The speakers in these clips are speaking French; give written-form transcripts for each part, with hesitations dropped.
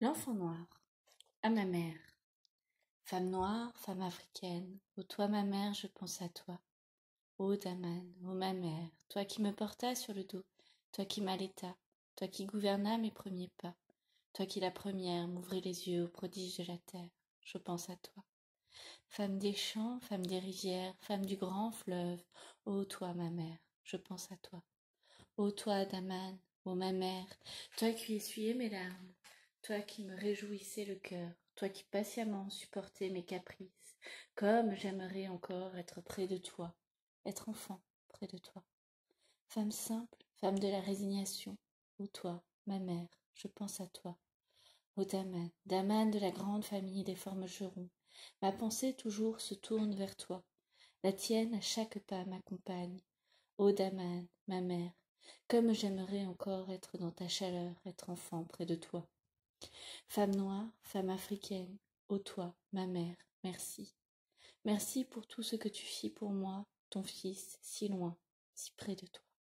L'enfant noir. À ma mère. Femme noire, femme africaine, ô toi ma mère, je pense à toi. Ô Daman, ô ma mère, toi qui me portas sur le dos, toi qui m'allaita, toi qui gouvernas mes premiers pas, toi qui la première m'ouvris les yeux aux prodiges de la terre, je pense à toi. Femme des champs, femme des rivières, femme du grand fleuve, ô toi ma mère, je pense à toi. Ô toi Daman, ô ma mère, toi qui essuyais mes larmes, toi qui me réjouissais le cœur, toi qui patiemment supportais mes caprices, comme j'aimerais encore être près de toi, être enfant près de toi. Femme simple, femme de la résignation, ô toi, ma mère, je pense à toi. Ô Daman, Daman de la grande famille des formerons, ma pensée toujours se tourne vers toi. La tienne à chaque pas m'accompagne. Ô Daman, ma mère, comme j'aimerais encore être dans ta chaleur, être enfant près de toi. Femme noire, femme africaine, ô toi, ma mère, merci. Merci pour tout ce que tu fis pour moi, ton fils, si loin, si près de toi.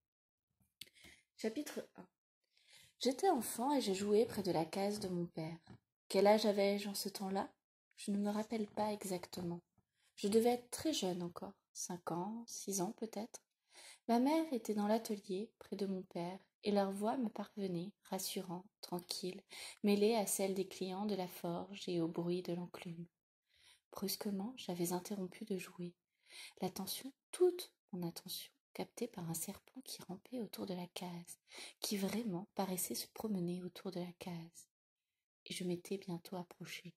Chapitre 1. J'étais enfant et je jouais près de la case de mon père. Quel âge avais-je en ce temps-là? Je ne me rappelle pas exactement. Je devais être très jeune encore, 5 ans, 6 ans peut-être. Ma mère était dans l'atelier, près de mon père, et leur voix me parvenait, rassurant, tranquille, mêlée à celle des clients de la forge et au bruit de l'enclume. Brusquement, j'avais interrompu de jouer. L'attention, toute mon attention, captée par un serpent qui rampait autour de la case, qui vraiment paraissait se promener autour de la case. Et je m'étais bientôt approchée.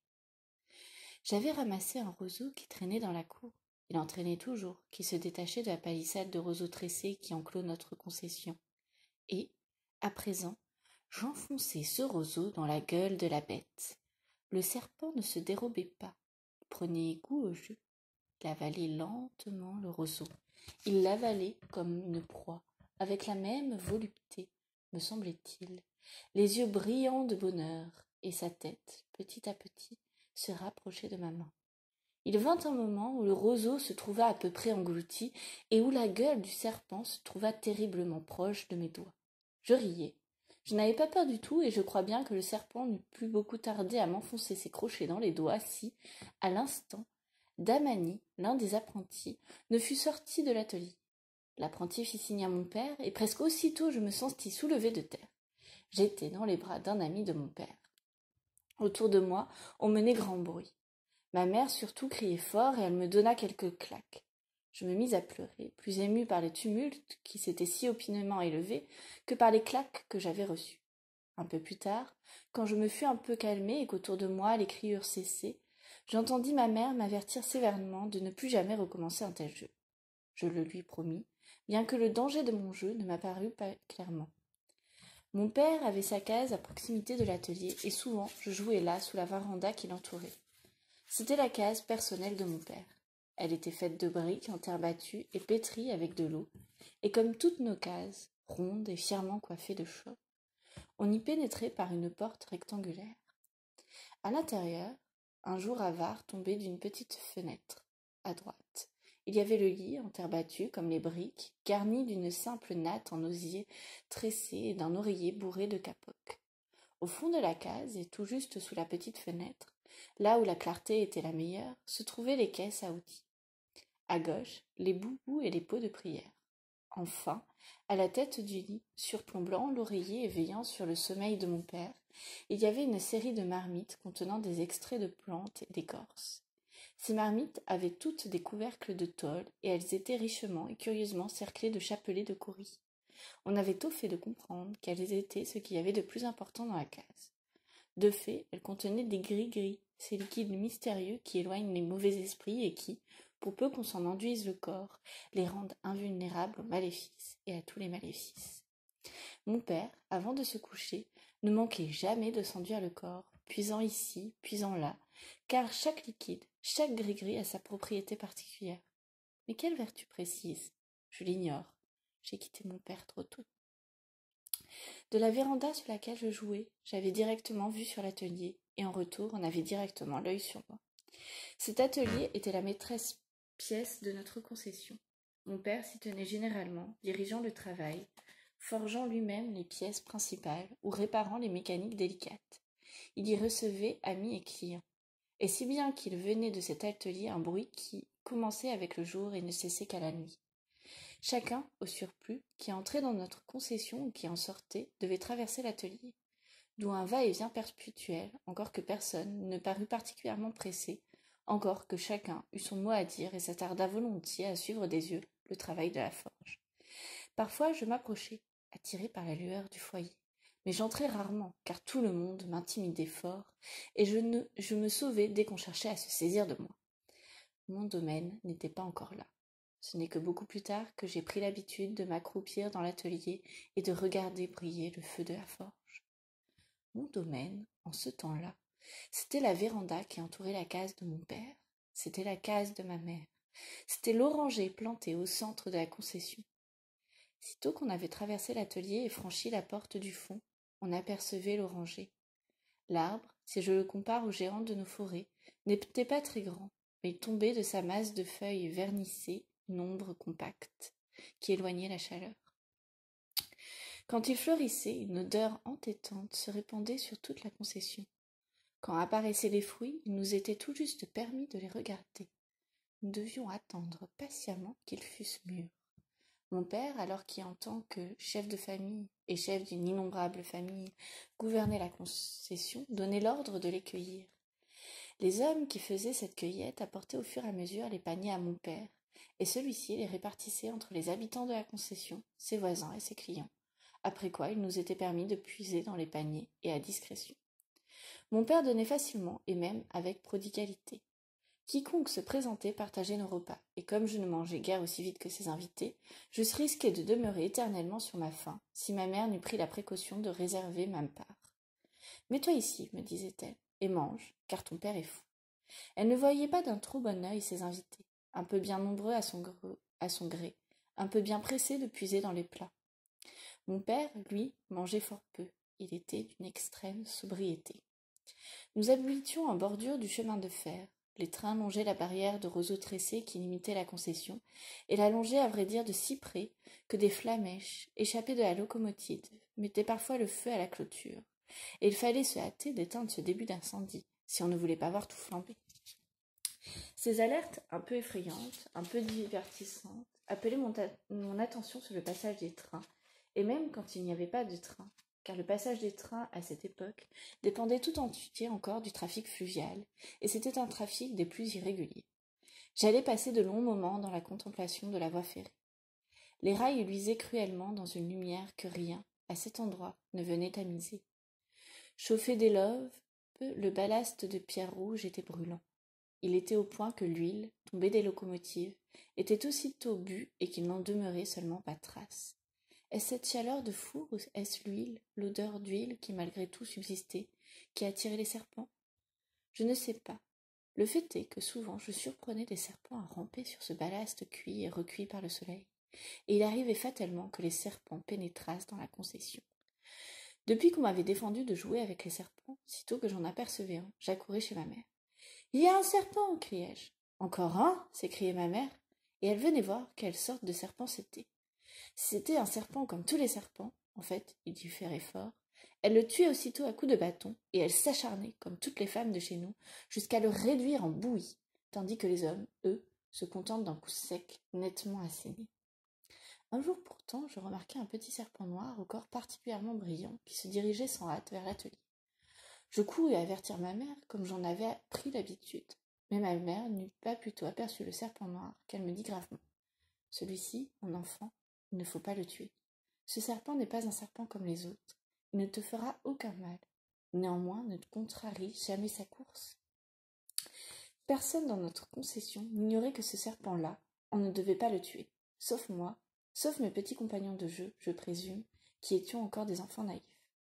J'avais ramassé un roseau qui traînait dans la cour. Il en traînait toujours, qui se détachait de la palissade de roseaux tressés qui enclôt notre concession. Et, à présent, j'enfonçais ce roseau dans la gueule de la bête. Le serpent ne se dérobait pas, prenait goût au jeu. Il avalait lentement le roseau. Il l'avalait comme une proie, avec la même volupté, me semblait-il, les yeux brillants de bonheur, et sa tête, petit à petit, se rapprochait de ma main. Il vint un moment où le roseau se trouva à peu près englouti, et où la gueule du serpent se trouva terriblement proche de mes doigts. Je riais. Je n'avais pas peur du tout, et je crois bien que le serpent n'eût plus beaucoup tardé à m'enfoncer ses crochets dans les doigts si, à l'instant, Damani, l'un des apprentis, ne fut sorti de l'atelier. L'apprenti fit signe à mon père, et presque aussitôt je me sentis soulever de terre. J'étais dans les bras d'un ami de mon père. Autour de moi, on menait grand bruit. Ma mère surtout criait fort, et elle me donna quelques claques. Je me mis à pleurer, plus émue par les tumultes qui s'étaient si opinément élevés que par les claques que j'avais reçues. Un peu plus tard, quand je me fus un peu calmée et qu'autour de moi les cris eurent cessé, j'entendis ma mère m'avertir sévèrement de ne plus jamais recommencer un tel jeu. Je le lui promis, bien que le danger de mon jeu ne m'apparût pas clairement. Mon père avait sa case à proximité de l'atelier, et souvent je jouais là sous la véranda qui l'entourait. C'était la case personnelle de mon père. Elle était faite de briques en terre battue et pétrie avec de l'eau, et comme toutes nos cases, ronde et fièrement coiffée de chaux, on y pénétrait par une porte rectangulaire. À l'intérieur, un jour avare tombait d'une petite fenêtre, à droite. Il y avait le lit en terre battue comme les briques, garni d'une simple natte en osier tressée et d'un oreiller bourré de capoques. Au fond de la case, et tout juste sous la petite fenêtre, là où la clarté était la meilleure, se trouvaient les caisses à outils. À gauche, les boubous et les pots de prière. Enfin, à la tête du lit, surplombant l'oreiller et veillant sur le sommeil de mon père, il y avait une série de marmites contenant des extraits de plantes et d'écorces. Ces marmites avaient toutes des couvercles de tôle, et elles étaient richement et curieusement cerclées de chapelets de courris. On avait tôt fait de comprendre quels étaient ce qu'il y avait de plus important dans la case. De fait, elle contenait des gris-gris, ces liquides mystérieux qui éloignent les mauvais esprits et qui, pour peu qu'on s'en enduise le corps, les rendent invulnérables aux maléfices et à tous les maléfices. Mon père, avant de se coucher, ne manquait jamais de s'enduire le corps, puisant ici, puisant là, car chaque liquide, chaque gris-gris a sa propriété particulière. Mais quelle vertu précise? Je l'ignore. J'ai quitté mon père trop tôt. De la véranda sur laquelle je jouais, j'avais directement vue sur l'atelier, et en retour, on avait directement l'œil sur moi. Cet atelier était la maîtresse pièce de notre concession. Mon père s'y tenait généralement, dirigeant le travail, forgeant lui-même les pièces principales ou réparant les mécaniques délicates. Il y recevait amis et clients. Et si bien qu'il venait de cet atelier un bruit qui commençait avec le jour et ne cessait qu'à la nuit. Chacun, au surplus, qui entrait dans notre concession ou qui en sortait, devait traverser l'atelier, d'où un va-et-vient perpétuel, encore que personne ne parut particulièrement pressé, encore que chacun eut son mot à dire et s'attarda volontiers à suivre des yeux le travail de la forge. Parfois je m'approchais, attiré par la lueur du foyer, mais j'entrais rarement, car tout le monde m'intimidait fort, et je me sauvais dès qu'on cherchait à se saisir de moi. Mon domaine n'était pas encore là. Ce n'est que beaucoup plus tard que j'ai pris l'habitude de m'accroupir dans l'atelier et de regarder briller le feu de la forge. Mon domaine, en ce temps-là, c'était la véranda qui entourait la case de mon père, c'était la case de ma mère, c'était l'oranger planté au centre de la concession. Sitôt qu'on avait traversé l'atelier et franchi la porte du fond, on apercevait l'oranger. L'arbre, si je le compare aux géants de nos forêts, n'était pas très grand, mais il tombait de sa masse de feuilles vernissées une ombre compacte, qui éloignait la chaleur. Quand il fleurissait, une odeur entêtante se répandait sur toute la concession. Quand apparaissaient les fruits, il nous était tout juste permis de les regarder. Nous devions attendre patiemment qu'ils fussent mûrs. Mon père, alors qui en tant que chef de famille et chef d'une innombrable famille gouvernait la concession, donnait l'ordre de les cueillir. Les hommes qui faisaient cette cueillette apportaient au fur et à mesure les paniers à mon père, et celui-ci les répartissait entre les habitants de la concession, ses voisins et ses clients, après quoi il nous était permis de puiser dans les paniers et à discrétion. Mon père donnait facilement et même avec prodigalité. Quiconque se présentait partageait nos repas, et comme je ne mangeais guère aussi vite que ses invités, je risquais de demeurer éternellement sur ma faim, si ma mère n'eût pris la précaution de réserver ma part. « Mets-toi ici, me disait-elle, et mange, car ton père est fou. » Elle ne voyait pas d'un trop bon œil ses invités, un peu bien nombreux à son gré, un peu bien pressés de puiser dans les plats. Mon père, lui, mangeait fort peu, il était d'une extrême sobriété. Nous habitions en bordure du chemin de fer. Les trains longeaient la barrière de roseaux tressés qui limitait la concession, et la longeaient à vrai dire de si près que des flammèches, échappées de la locomotive, mettaient parfois le feu à la clôture, et il fallait se hâter d'éteindre ce début d'incendie, si on ne voulait pas voir tout flamber. Ces alertes, un peu effrayantes, un peu divertissantes, appelaient mon attention sur le passage des trains, et même quand il n'y avait pas de train, car le passage des trains à cette époque dépendait tout entier encore du trafic fluvial, et c'était un trafic des plus irréguliers. J'allais passer de longs moments dans la contemplation de la voie ferrée. Les rails luisaient cruellement dans une lumière que rien, à cet endroit, ne venait tamiser. Chauffé d'éloves, le ballast de pierre rouge était brûlant. Il était au point que l'huile, tombée des locomotives, était aussitôt bue et qu'il n'en demeurait seulement pas trace. Est-ce cette chaleur de four ou est-ce l'huile, l'odeur d'huile qui malgré tout subsistait, qui attirait les serpents? Je ne sais pas. Le fait est que souvent je surprenais des serpents à ramper sur ce ballast cuit et recuit par le soleil, et il arrivait fatalement que les serpents pénétrassent dans la concession. Depuis qu'on m'avait défendu de jouer avec les serpents, sitôt que j'en apercevais un, j'accourais chez ma mère. « Il y a un serpent !» criai-je. « Encore un !» s'écriait ma mère, et elle venait voir quelle sorte de serpent c'était. Si c'était un serpent comme tous les serpents, en fait, il différait fort, elle le tuait aussitôt à coups de bâton, et elle s'acharnait, comme toutes les femmes de chez nous, jusqu'à le réduire en bouillie, tandis que les hommes, eux, se contentent d'un coup sec, nettement asséné. Un jour pourtant, je remarquai un petit serpent noir au corps particulièrement brillant, qui se dirigeait sans hâte vers l'atelier. Je courus avertir ma mère, comme j'en avais pris l'habitude, mais ma mère n'eut pas plutôt aperçu le serpent noir qu'elle me dit gravement. « Celui-ci, mon enfant, il ne faut pas le tuer. Ce serpent n'est pas un serpent comme les autres. Il ne te fera aucun mal. Néanmoins, ne te contrarie jamais sa course. » Personne dans notre concession n'ignorait que ce serpent-là, on ne devait pas le tuer, sauf moi, sauf mes petits compagnons de jeu, je présume, qui étions encore des enfants naïfs.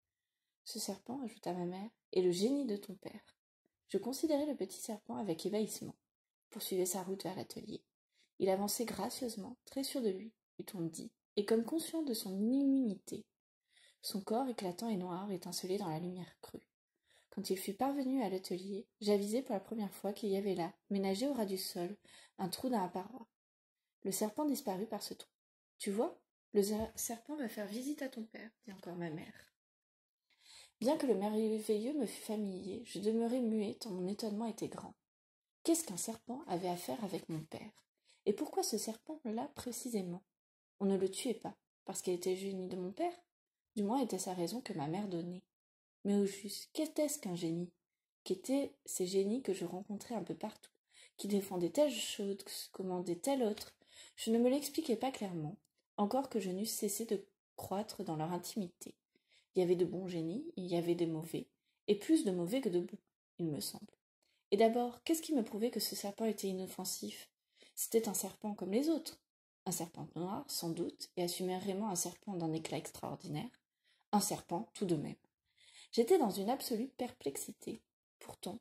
Ce serpent, ajouta ma mère, est le génie de ton père. Je considérai le petit serpent avec ébahissement. Il poursuivait sa route vers l'atelier. Il avançait gracieusement, très sûr de lui, eût-on dit, et comme conscient de son immunité. Son corps éclatant et noir étincelait dans la lumière crue. Quand il fut parvenu à l'atelier, j'avisai pour la première fois qu'il y avait là, ménagé au ras du sol, un trou dans la paroi. Le serpent disparut par ce trou. « Tu vois, le serpent va faire visite à ton père, dit encore ma mère. » Bien que le merveilleux me fût familier, je demeurai muet tant mon étonnement était grand. Qu'est-ce qu'un serpent avait à faire avec mon père? Et pourquoi ce serpent-là précisément? On ne le tuait pas, parce qu'il était le génie de mon père? Du moins était-ce la raison que ma mère donnait. Mais au juste, qu'était-ce qu'un génie? Qu'étaient ces génies que je rencontrais un peu partout, qui défendaient telle chose, commandaient telle autre? Je ne me l'expliquais pas clairement, encore que je n'eusse cessé de croître dans leur intimité. Il y avait de bons génies, il y avait de mauvais, et plus de mauvais que de bons, il me semble. Et d'abord, qu'est-ce qui me prouvait que ce serpent était inoffensif? C'était un serpent comme les autres. Un serpent noir, sans doute, et assurément un serpent d'un éclat extraordinaire. Un serpent, tout de même. J'étais dans une absolue perplexité. Pourtant,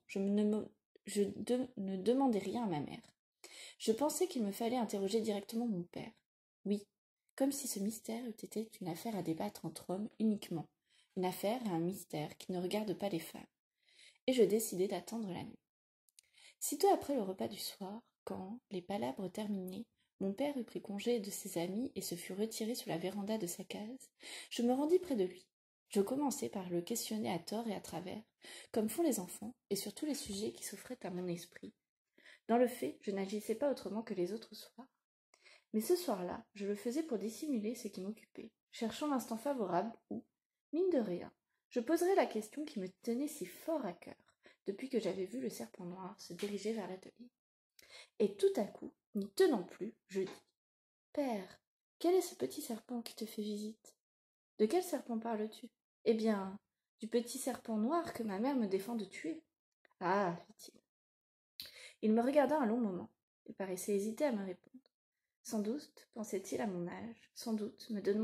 ne demandais rien à ma mère. Je pensais qu'il me fallait interroger directement mon père. Oui, comme si ce mystère eût été une affaire à débattre entre hommes uniquement, une affaire et un mystère qui ne regarde pas les femmes. Et je décidai d'attendre la nuit. Sitôt après le repas du soir, quand, les palabres terminées, mon père eut pris congé de ses amis et se fut retiré sous la véranda de sa case, je me rendis près de lui. Je commençai par le questionner à tort et à travers, comme font les enfants, et sur tous les sujets qui s'offraient à mon esprit. Dans le fait, je n'agissais pas autrement que les autres soirs. Mais ce soir-là, je le faisais pour dissimuler ce qui m'occupait, cherchant l'instant favorable où, mine de rien, je poserais la question qui me tenait si fort à cœur, depuis que j'avais vu le serpent noir se diriger vers l'atelier. Et tout à coup, n'y tenant plus, je dis « Père, quel est ce petit serpent qui te fait visite ?»« De quel serpent parles-tu ?»« Eh bien, du petit serpent noir que ma mère me défend de tuer. »« Ah, fit-il. » Il me regarda un long moment. Il paraissait hésiter à me répondre. Sans doute pensait-il à mon âge, sans doute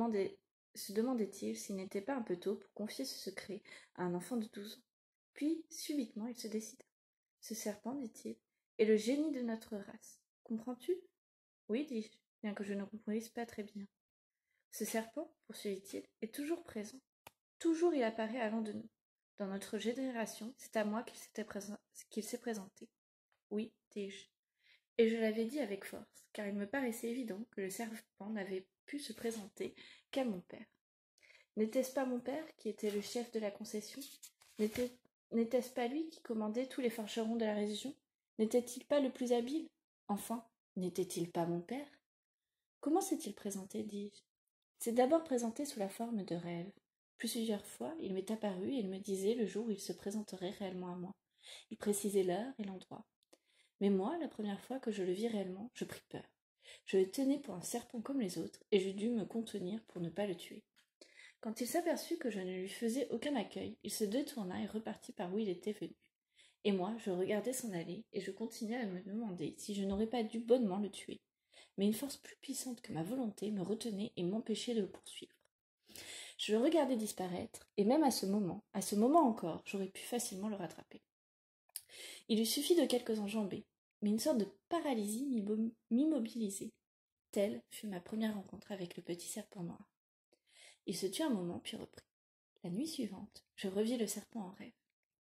se demandait-il s'il n'était pas un peu tôt pour confier ce secret à un enfant de 12 ans. Puis, subitement, il se décida. Ce serpent, dit-il, est le génie de notre race. Comprends-tu? Oui, dis-je, bien que je ne comprenne pas très bien. Ce serpent, poursuivit-il, est toujours présent. Toujours il apparaît allant de nous. Dans notre génération, c'est à moi qu'il s'est présenté. Oui, dis-je. Et je l'avais dit avec force, car il me paraissait évident que le serpent n'avait pu se présenter qu'à mon père. N'était-ce pas mon père qui était le chef de la concession? N'était-ce pas lui qui commandait tous les forgerons de la région? N'était-il pas le plus habile? Enfin, n'était-il pas mon père? Comment s'est-il présenté, dis-je? C'est d'abord présenté sous la forme de rêve. Plusieurs fois, il m'est apparu et il me disait le jour où il se présenterait réellement à moi. Il précisait l'heure et l'endroit. Mais moi, la première fois que je le vis réellement, je pris peur. Je le tenais pour un serpent comme les autres, et je dus me contenir pour ne pas le tuer. Quand il s'aperçut que je ne lui faisais aucun accueil, il se détourna et repartit par où il était venu. Et moi, je regardais s'en aller, et je continuais à me demander si je n'aurais pas dû bonnement le tuer. Mais une force plus puissante que ma volonté me retenait et m'empêchait de le poursuivre. Je le regardais disparaître, et même à ce moment encore, j'aurais pu facilement le rattraper. Il eût suffi de quelques enjambées, mais une sorte de paralysie m'immobilisait. Telle fut ma première rencontre avec le petit serpent noir. Il se tut un moment, puis reprit. La nuit suivante, je revis le serpent en rêve.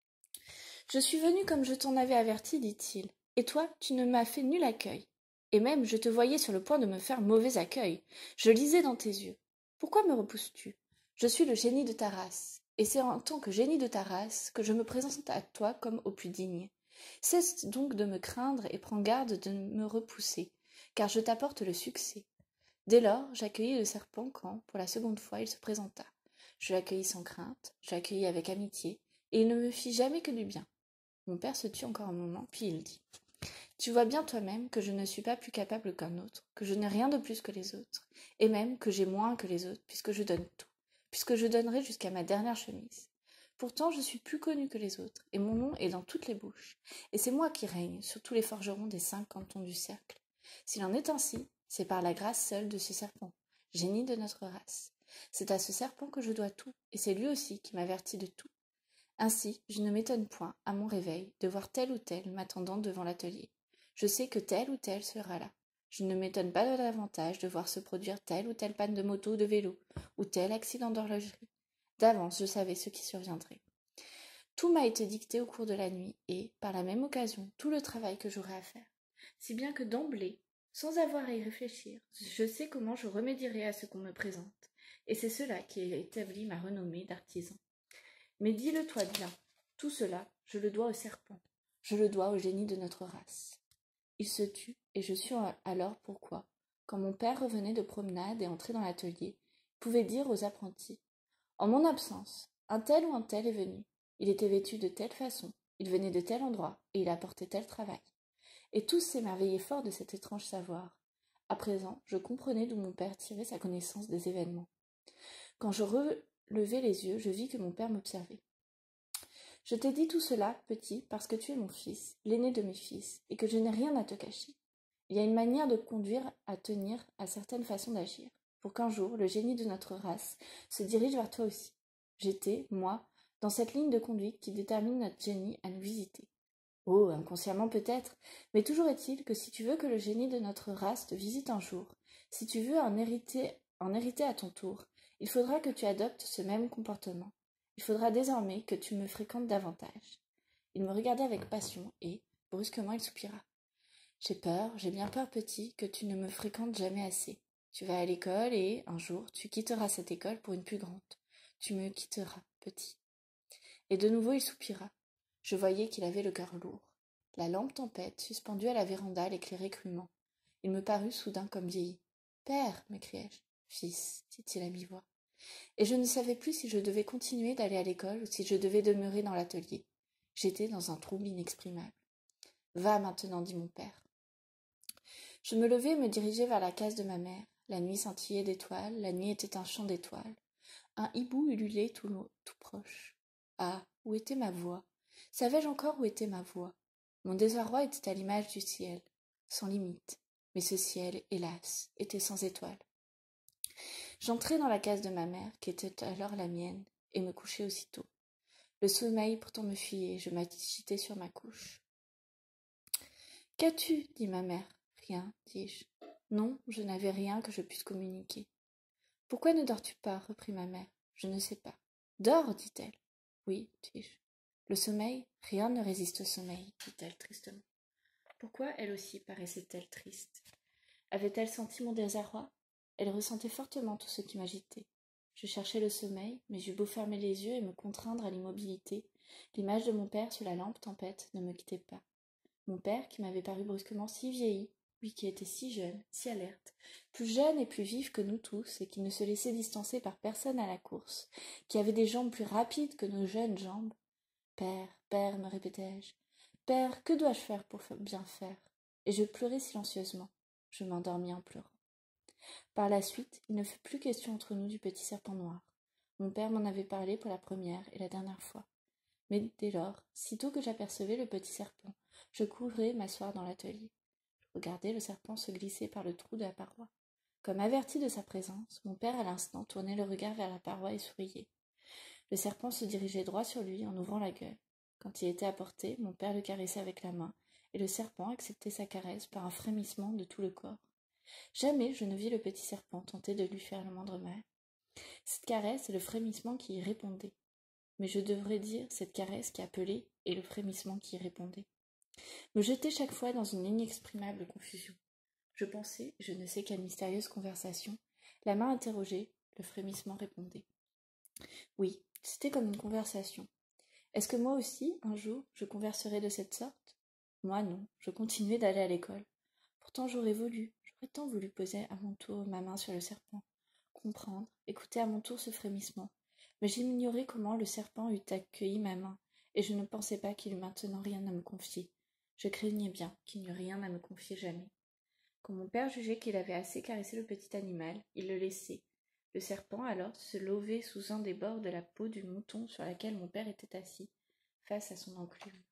Je suis venu comme je t'en avais averti, dit-il, et toi, tu ne m'as fait nul accueil. Et même, je te voyais sur le point de me faire mauvais accueil. Je lisais dans tes yeux. Pourquoi me repousses-tu? Je suis le génie de ta race, et c'est en tant que génie de ta race que je me présente à toi comme au plus digne. Cesse donc de me craindre et prends garde de me repousser, car je t'apporte le succès. Dès lors, j'accueillis le serpent quand, pour la seconde fois, il se présenta. Je l'accueillis sans crainte, je l'accueillis avec amitié, et il ne me fit jamais que du bien. Mon père se tut encore un moment, puis il dit « Tu vois bien toi-même que je ne suis pas plus capable qu'un autre, que je n'ai rien de plus que les autres, et même que j'ai moins que les autres, puisque je donne tout, puisque je donnerai jusqu'à ma dernière chemise. Pourtant, je suis plus connu que les autres, et mon nom est dans toutes les bouches, et c'est moi qui règne sur tous les forgerons des 5 cantons du cercle. S'il en est ainsi, c'est par la grâce seule de ce serpent, génie de notre race. C'est à ce serpent que je dois tout, et c'est lui aussi qui m'avertit de tout. Ainsi, je ne m'étonne point, à mon réveil, de voir tel ou tel m'attendant devant l'atelier. Je sais que tel ou tel sera là. Je ne m'étonne pas davantage de voir se produire telle ou telle panne de moto ou de vélo, ou tel accident d'horlogerie. D'avance, je savais ce qui surviendrait. Tout m'a été dicté au cours de la nuit, et, par la même occasion, tout le travail que j'aurai à faire. Si bien que d'emblée, sans avoir à y réfléchir, je sais comment je remédierai à ce qu'on me présente, et c'est cela qui a établi ma renommée d'artisan. Mais dis-le-toi bien, tout cela, je le dois au serpent. Je le dois au génie de notre race. » Il se tut, et je sus alors pourquoi, quand mon père revenait de promenade et entrait dans l'atelier, il pouvait dire aux apprentis: « En mon absence, un tel ou un tel est venu. Il était vêtu de telle façon, il venait de tel endroit, et il apportait tel travail. » Et tous s'émerveillaient fort de cet étrange savoir. À présent, je comprenais d'où mon père tirait sa connaissance des événements. Quand je relevai les yeux, je vis que mon père m'observait. « Je t'ai dit tout cela, petit, parce que tu es mon fils, l'aîné de mes fils, et que je n'ai rien à te cacher. Il y a une manière de conduire à tenir à certaines façons d'agir, pour qu'un jour le génie de notre race se dirige vers toi aussi. J'étais, moi, dans cette ligne de conduite qui détermine notre génie à nous visiter. Oh, inconsciemment peut-être, mais toujours est-il que si tu veux que le génie de notre race te visite un jour, si tu veux en hériter à ton tour, il faudra que tu adoptes ce même comportement. Il faudra désormais que tu me fréquentes davantage. » Il me regardait avec passion et, brusquement, il soupira. « J'ai bien peur, petit, que tu ne me fréquentes jamais assez. Tu vas à l'école et, un jour, tu quitteras cette école pour une plus grande. Tu me quitteras, petit. » Et de nouveau il soupira. Je voyais qu'il avait le cœur lourd. La lampe tempête, suspendue à la véranda, l'éclairait crûment. Il me parut soudain comme vieilli. « Père » m'écriai-je. « Fils » dit-il à mi-voix. Et je ne savais plus si je devais continuer d'aller à l'école ou si je devais demeurer dans l'atelier. J'étais dans un trouble inexprimable. « Va maintenant, dit mon père. » Je me levai et me dirigeai vers la case de ma mère. La nuit scintillait d'étoiles, la nuit était un champ d'étoiles. Un hibou ululait tout proche. Ah, où était ma voix? Savais-je encore où était ma voix? Mon désarroi était à l'image du ciel, sans limite. Mais ce ciel, hélas, était sans étoiles. J'entrai dans la case de ma mère, qui était alors la mienne, et me couchai aussitôt. Le sommeil pourtant me fuyait, je m'agitai sur ma couche. « Qu'as-tu » dit ma mère. « Rien, dis-je. »« Non, je n'avais rien que je puisse communiquer. »« Pourquoi ne dors-tu pas » reprit ma mère. « Je ne sais pas. »« Dors, dit-elle. »« Oui, dis-je. »« Le sommeil, rien ne résiste au sommeil, dit-elle tristement. » Pourquoi elle aussi paraissait-elle triste? Avait-elle senti mon désarroi? Elle ressentait fortement tout ce qui m'agitait. Je cherchais le sommeil, mais j'eus beau fermer les yeux et me contraindre à l'immobilité, l'image de mon père sous la lampe tempête ne me quittait pas. Mon père, qui m'avait paru brusquement si vieilli, lui qui était si jeune, si alerte, plus jeune et plus vif que nous tous, et qui ne se laissait distancer par personne à la course, qui avait des jambes plus rapides que nos jeunes jambes. « Père, père, me répétai-je, père, que dois-je faire pour bien faire ?» Et je pleurai silencieusement. Je m'endormis en pleurant. Par la suite, il ne fut plus question entre nous du petit serpent noir. Mon père m'en avait parlé pour la première et la dernière fois. Mais dès lors, sitôt que j'apercevais le petit serpent, je courais m'asseoir dans l'atelier. Je regardais le serpent se glisser par le trou de la paroi. Comme averti de sa présence, mon père à l'instant tournait le regard vers la paroi et souriait. Le serpent se dirigeait droit sur lui en ouvrant la gueule. Quand il était à portée, mon père le caressait avec la main, et le serpent acceptait sa caresse par un frémissement de tout le corps. Jamais je ne vis le petit serpent tenter de lui faire le moindre mal. Cette caresse et le frémissement qui y répondaient. Mais je devrais dire cette caresse qui appelait et le frémissement qui y répondait. Me jeter chaque fois dans une inexprimable confusion. Je pensais, je ne sais quelle mystérieuse conversation. La main interrogeait, le frémissement répondait. Oui, c'était comme une conversation. Est-ce que moi aussi, un jour, je converserai de cette sorte? Moi non, je continuais d'aller à l'école. Pourtant j'aurais tant voulu poser à mon tour ma main sur le serpent, comprendre, écouter à mon tour ce frémissement. Mais j'ignorais comment le serpent eût accueilli ma main, et je ne pensais pas qu'il eût maintenant rien à me confier. Je craignais bien qu'il n'eût rien à me confier jamais. Quand mon père jugeait qu'il avait assez caressé le petit animal, il le laissait. Le serpent, alors, se levait sous un des bords de la peau du mouton sur laquelle mon père était assis, face à son enclume.